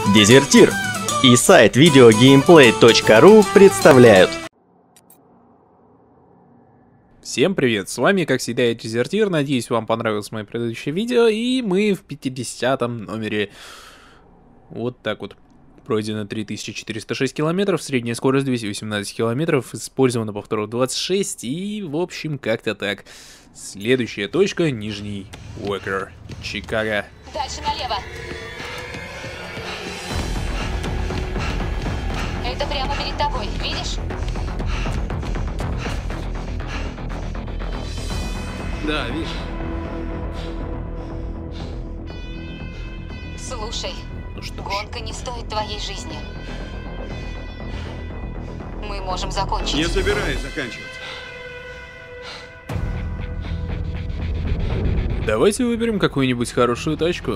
Дезертир и сайт videogameplay.ru представляют. Всем привет, с вами как всегда я Дезертир, надеюсь вам понравилось мое предыдущее видео, и мы в 50-м номере. Вот так вот. Пройдено 3406 километров, средняя скорость 218 километров, использовано повторов 26, и в общем как-то так. Следующая точка, Нижний Уокер, Чикаго. Дальше налево. Это прямо перед тобой, видишь? Да, видишь. Слушай, Ну что ж. гонка не стоит твоей жизни. Мы можем закончить. Не собираюсь заканчивать. Давайте выберем какую-нибудь хорошую тачку.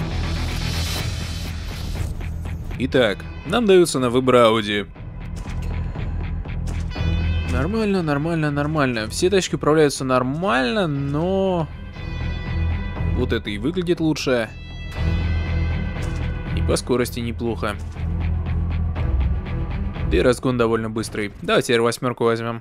Итак, нам даются на выбор Audi. Нормально, нормально, нормально. Все тачки управляются нормально, но... Вот это и выглядит лучше. И по скорости неплохо. Да и разгон довольно быстрый. Давайте R8 возьмем.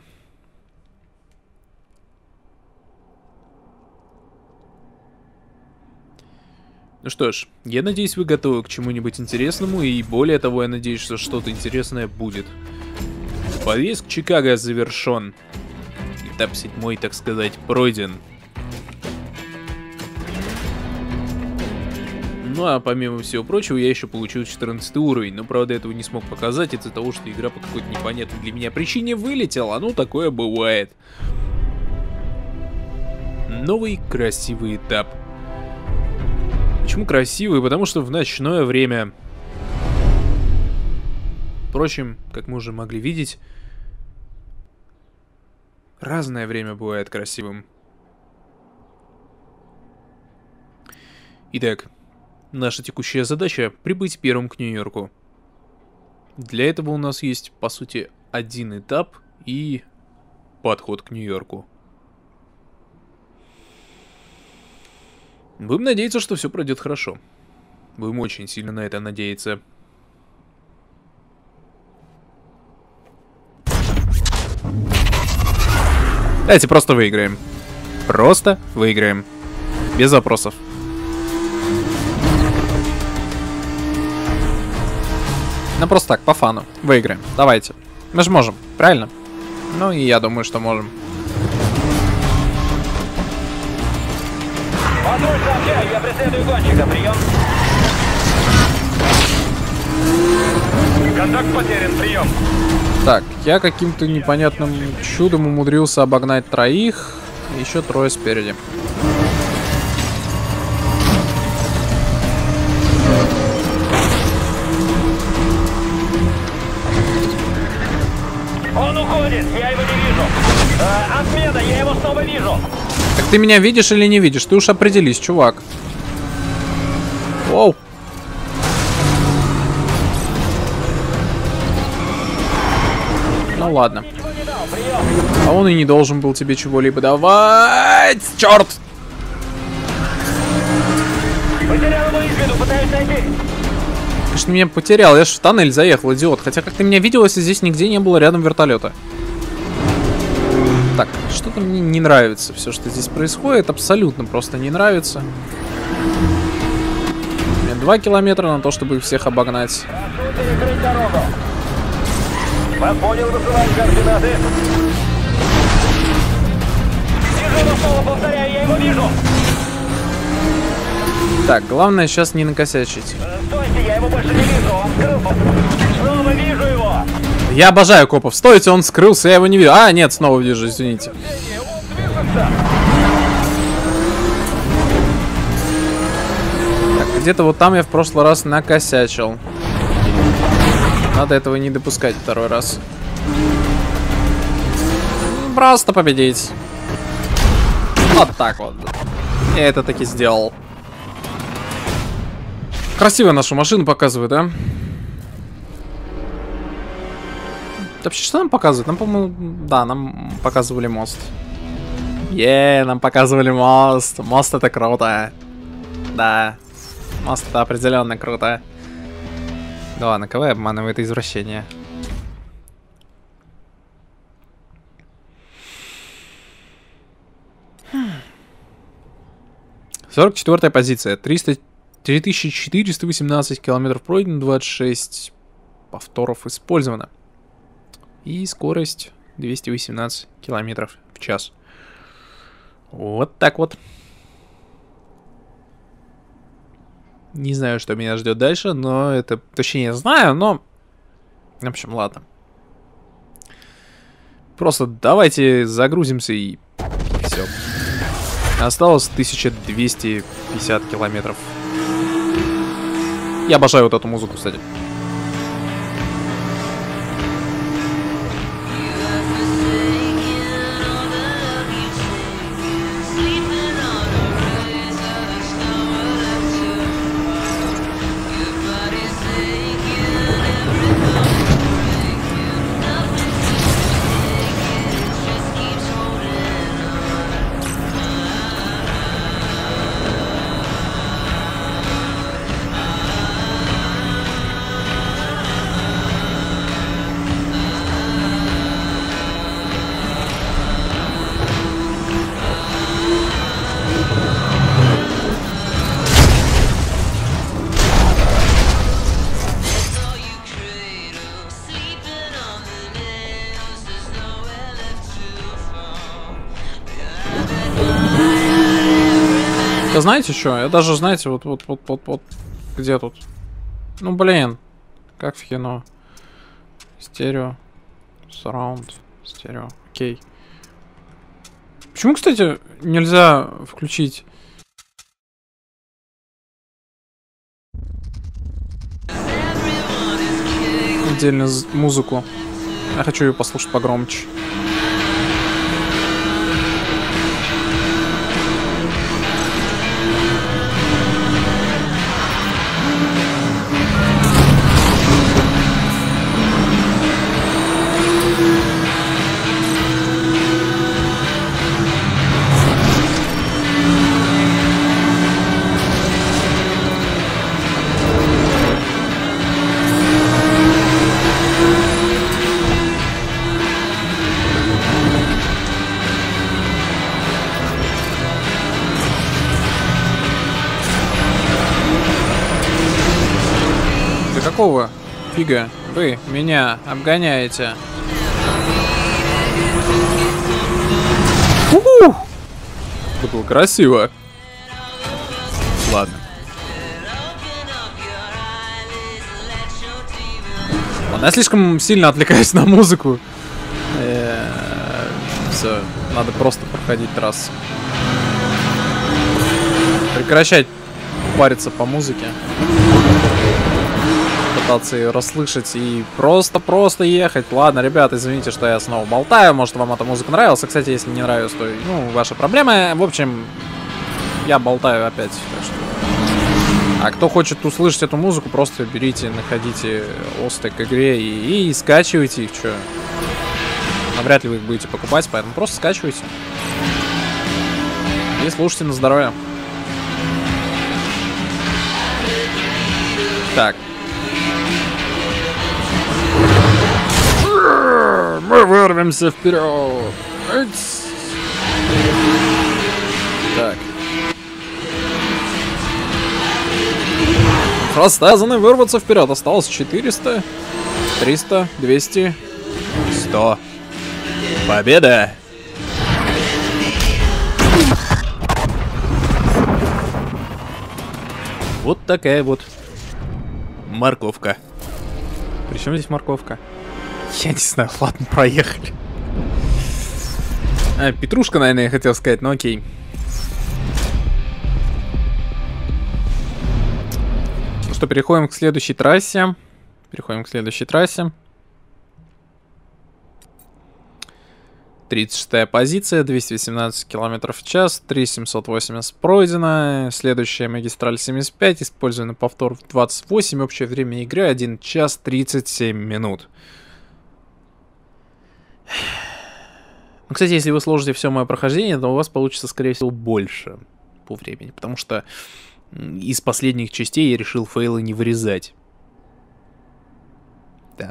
Ну что ж, я надеюсь, вы готовы к чему-нибудь интересному, и более того, я надеюсь, что что-то интересное будет. Подъезд к Чикаго завершен. Этап 7, так сказать, пройден. Ну а помимо всего прочего, я еще получил 14 уровень, но правда этого не смог показать из-за того, что игра по какой-то непонятной для меня причине вылетела, ну такое бывает. Новый красивый этап. Почему красивый? Потому что в ночное время. Впрочем, как мы уже могли видеть, разное время бывает красивым. Итак, наша текущая задача — прибыть первым к Нью-Йорку. Для этого у нас есть, по сути, один этап и подход к Нью-Йорку. Будем надеяться, что все пройдет хорошо. Будем очень сильно на это надеяться. Давайте просто выиграем. Просто выиграем. Без вопросов. Ну просто так, по фану. Выиграем. Давайте. Мы же можем, правильно? Ну и я думаю, что можем. Патруль, сообщаю, я преследую гонщика, прием. Контакт потерян, прием. Так, я каким-то непонятным чудом умудрился обогнать троих, и еще трое спереди. Он уходит, я его не вижу. Отмена, я его снова вижу. Так ты меня видишь или не видишь? Ты уж определись, чувак. Воу. Ну ладно. А он и не должен был тебе чего-либо давать. Черт! Потерял его из виду, пытаюсь найти. Ты ж меня потерял, я ж в тоннель заехал, идиот. Хотя как ты меня видел, если здесь нигде не было рядом вертолета? Так, что-то мне не нравится. Все, что здесь происходит, абсолютно просто не нравится. У меня 2 километра на то, чтобы их всех обогнать. Прошу перекрыть дорогу. Вас понял, высылаю координаты. Вижу его снова, повторяю, я его вижу. Так, главное сейчас не накосячить. Стойте, я его больше не вижу, он скрылся. Снова вижу его. Я обожаю копов. Стойте, он скрылся, я его не вижу. А, нет, снова вижу, извините. Он движется. Так, где-то вот там я в прошлый раз накосячил. Надо этого не допускать второй раз. Просто победить. Вот так вот. Я это таки сделал. Красиво нашу машину показывает, да? Вообще, что нам показывают? Нам, по-моему, да, нам показывали мост. Нам показывали мост. Мост это круто. Да. Мост это определенно круто. Да ладно, кого я обманываю, это извращение. Хм. 44-я позиция. 3418 километров пройдено, 26 повторов использовано. И скорость 218 километров в час. Вот так вот. Не знаю, что меня ждет дальше, но это... Точнее, знаю, но... В общем, ладно. Просто давайте загрузимся и все. Осталось 1250 километров. Я обожаю вот эту музыку, кстати. Да знаете что? Я даже, знаете, вот где тут? Ну блин, как в кино. Стерео, сараунд, стерео, окей. Почему, кстати, нельзя включить отдельно музыку? Я хочу ее послушать погромче. Какого фига вы меня обгоняете? Это было красиво. Ладно. Ладно, я слишком сильно отвлекаюсь на музыку. Все, надо просто проходить трассу. Прекращать париться по музыке. Пытаться ее расслышать и просто ехать. Ладно, ребята, извините, что я снова болтаю. Может, вам эта музыка нравилась. Кстати, если не нравилась, то, ну, ваши проблемы. В общем, я болтаю опять. Так что... А кто хочет услышать эту музыку, просто берите, находите осты к игре и скачивайте их, что. Навряд ли вы их будете покупать, поэтому просто скачивайте. И слушайте на здоровье. Так. Мы вырвемся вперед. Так. Рассказаны вырваться вперед. Осталось 400, 300, 200, 100. Победа! Вот такая вот морковка. Причем здесь морковка? Я не знаю, ладно, проехали. Петрушка, наверное, я хотел сказать, но окей. Ну что, переходим к следующей трассе. 36-я позиция, 218 км в час, 3780 пройдено. Следующая магистраль 75, использовано повтор 28, общее время игры 1 час 37 минут. Ну, кстати, если вы сложите все мое прохождение, то у вас получится, скорее всего, больше по времени. Потому что из последних частей я решил фейлы не вырезать. Да.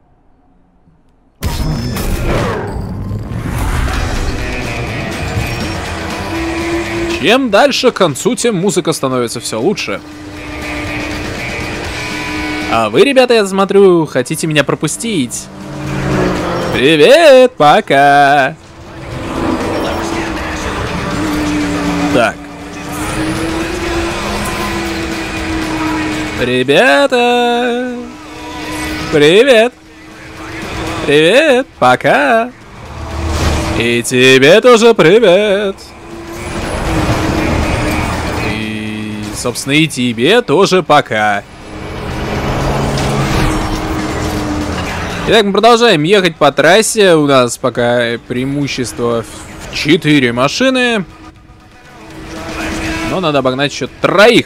Чем дальше к концу, тем музыка становится все лучше. А вы, ребята, я смотрю, хотите меня пропустить? Привет, пока. Так. Ребята. Привет. Привет, пока. И тебе тоже привет. И, собственно, и тебе тоже пока. Итак, мы продолжаем ехать по трассе. У нас пока преимущество в 4 машины. Но надо обогнать еще 3.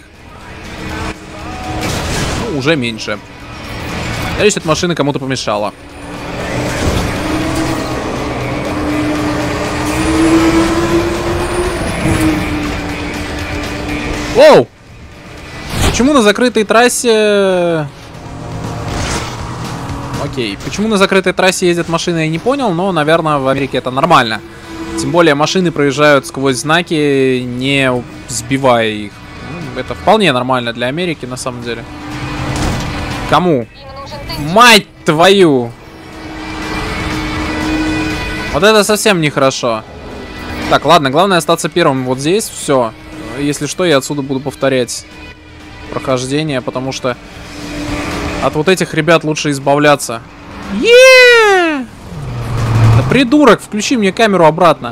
Ну, уже меньше. Надеюсь, эта машина кому-то помешала. Воу! Почему на закрытой трассе... Окей, почему на закрытой трассе ездят машины, я не понял, но, наверное, в Америке это нормально. Тем более машины проезжают сквозь знаки, не сбивая их. Ну, это вполне нормально для Америки, на самом деле. Кому? Мать твою! Вот это совсем нехорошо. Так, ладно, главное остаться первым вот здесь, все. Если что, я отсюда буду повторять прохождение, потому что от вот этих ребят лучше избавляться. Да придурок, включи мне камеру обратно.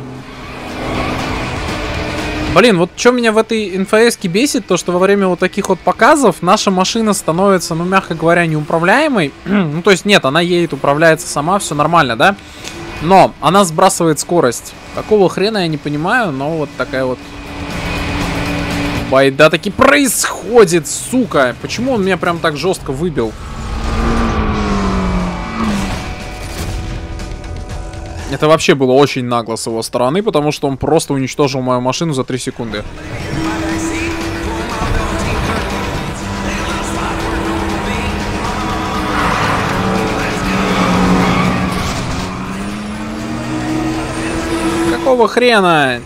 Блин, вот что меня в этой НФС-ке бесит, то что во время вот таких вот показов наша машина становится, ну, мягко говоря, неуправляемой. Ну, то есть, нет, она едет, управляется сама, все нормально, да? Но она сбрасывает скорость. Какого хрена, я не понимаю, но вот такая вот байда таки происходит, сука. Почему он меня прям так жестко выбил? Это вообще было очень нагло с его стороны, потому что он просто уничтожил мою машину за 3 секунды. Какого хрена?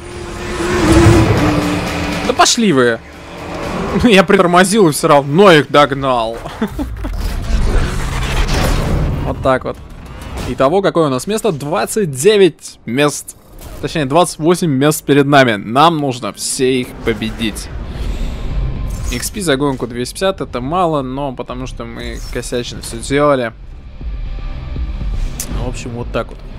Да пошли вы. Я притормозил и все равно их догнал. Вот так вот. Итого, какое у нас место? 29 мест. Точнее, 28 мест перед нами. Нам нужно все их победить. XP за гонку 250 это мало, но потому что мы косячно все делали. В общем, вот так вот.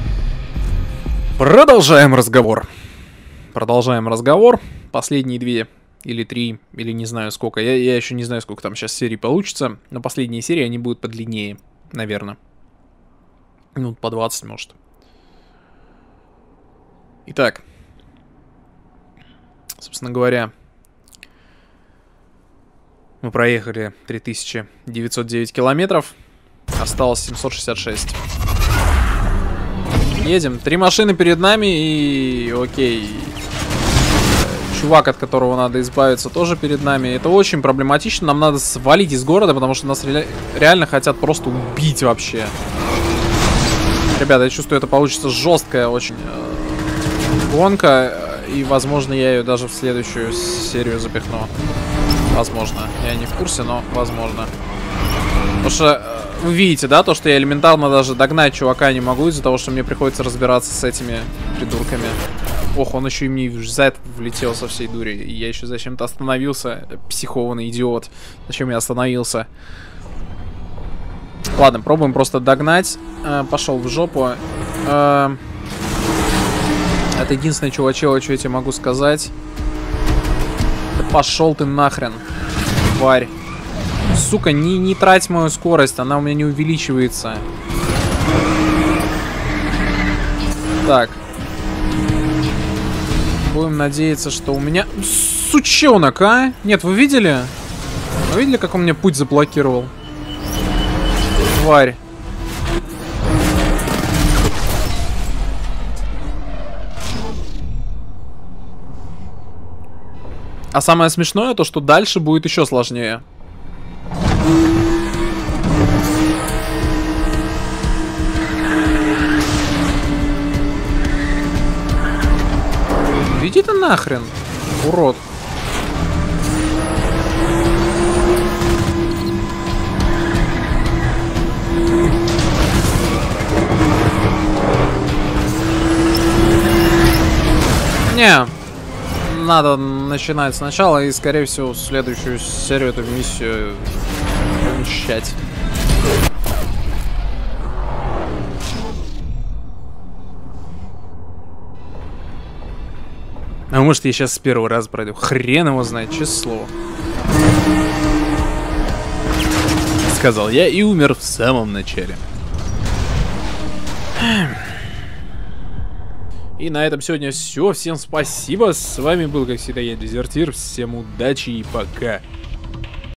Продолжаем разговор. Продолжаем разговор. Последние 2 или 3, или не знаю сколько. Я еще не знаю, сколько там сейчас серий получится. Но последние серии, они будут подлиннее, наверное. Ну, по 20, может. Итак. Собственно говоря, мы проехали 3909 километров. Осталось 766. Едем. 3 машины перед нами и... Окей. Чувак, от которого надо избавиться, тоже перед нами. Это очень проблематично. Нам надо свалить из города, потому что нас реально хотят просто убить вообще. Ребята, я чувствую, это получится жесткая очень гонка. И, возможно, я ее даже в следующую серию запихну. Возможно. Я не в курсе, но возможно. Потому что вы видите, да, то, что я элементарно даже догнать чувака не могу из-за того, что мне приходится разбираться с этими придурками. Ох, он еще и мне в зад влетел со всей дури. И я еще зачем-то остановился. Психованный идиот. Зачем я остановился? Ладно, пробуем просто догнать. Пошел в жопу. Это единственное, чувачело, что я тебе могу сказать. Да пошел ты нахрен, тварь. Сука, не трать мою скорость, она у меня не увеличивается. Так. Будем надеяться, что у меня... Сучонок, а? Нет, вы видели? Вы видели, как он мне путь заблокировал? Тварь. А самое смешное то, что дальше будет еще сложнее. Иди ты нахрен, урод. Не, надо начинать сначала и, скорее всего, следующую серию, эту миссию умещать. А может, я сейчас с первого раза пройду. Хрен его знает, честное слово. Сказал я и умер в самом начале. И на этом сегодня все. Всем спасибо. С вами был, как всегда, я, Дезертир. Всем удачи и пока.